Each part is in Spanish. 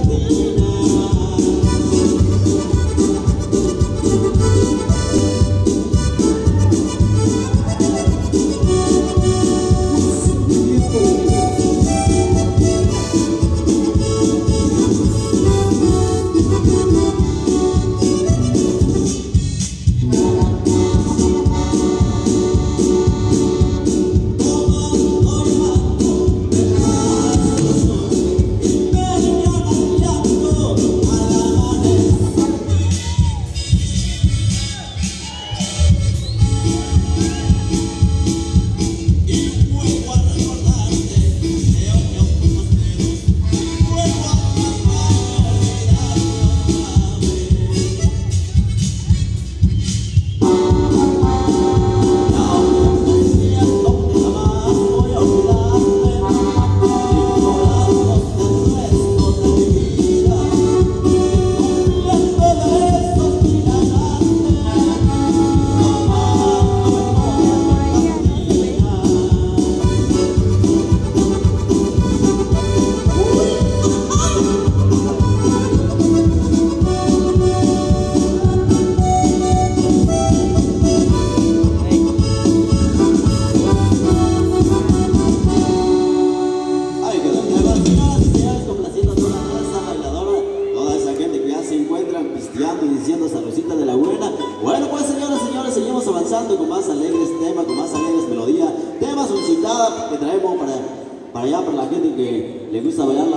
Diciendo salucita de la buena. Bueno, pues señores, seguimos avanzando con más alegres temas, con más alegres melodías, temas solicitadas que traemos para allá, para la gente que le gusta bailar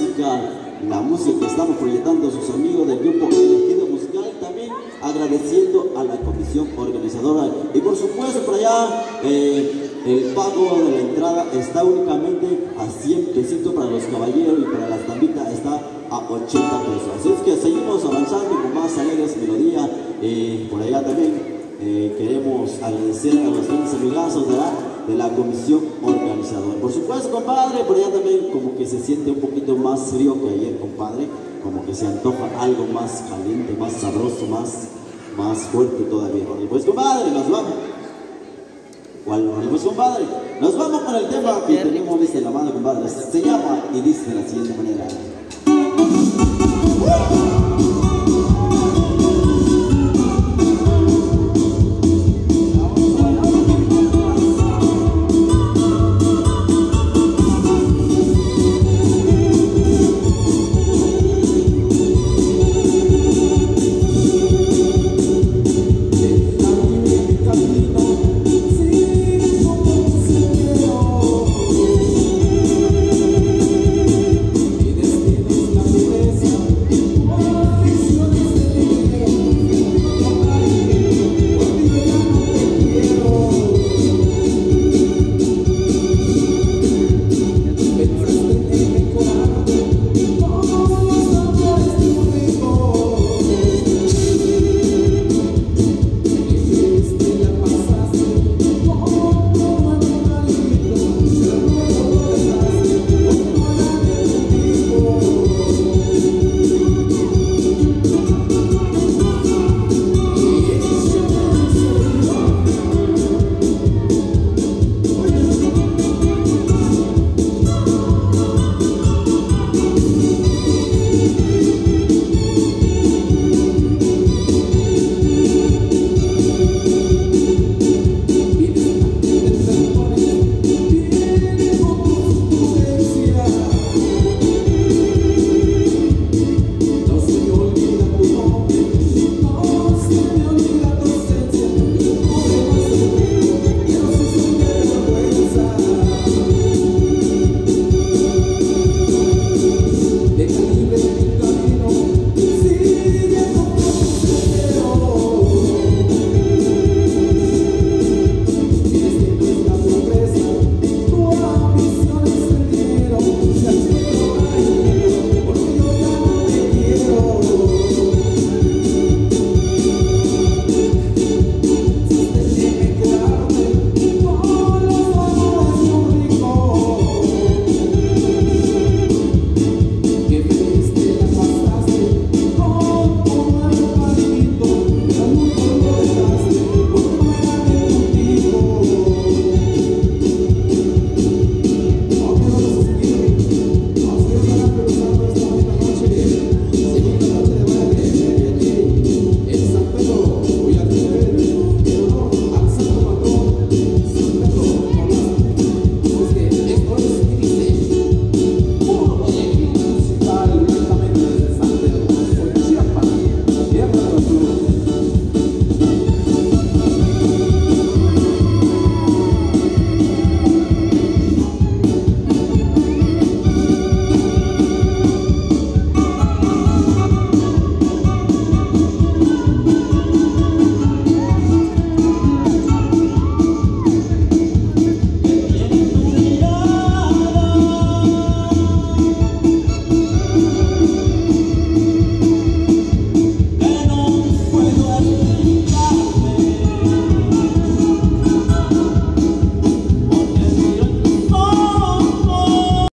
la música que estamos proyectando a sus amigos del grupo Elegido Musical, también agradeciendo a la comisión organizadora. Y por supuesto, por allá el pago de la entrada está únicamente a 100 pesitos para los caballeros y para las damitas está a 80 pesos. Así es que seguimos avanzando con más alegres melodías. Por allá también queremos agradecer a los grandes amigazos de la comisión organizadora. Por supuesto, compadre, por allá también como que se siente un poquito más frío que ayer, compadre. Como que se antoja algo más caliente, más sabroso, más fuerte todavía. Y pues, compadre, nos vamos. Pues, compadre, nos vamos con el tema que tenemos desde la mano, compadre. Se llama y dice de la siguiente manera.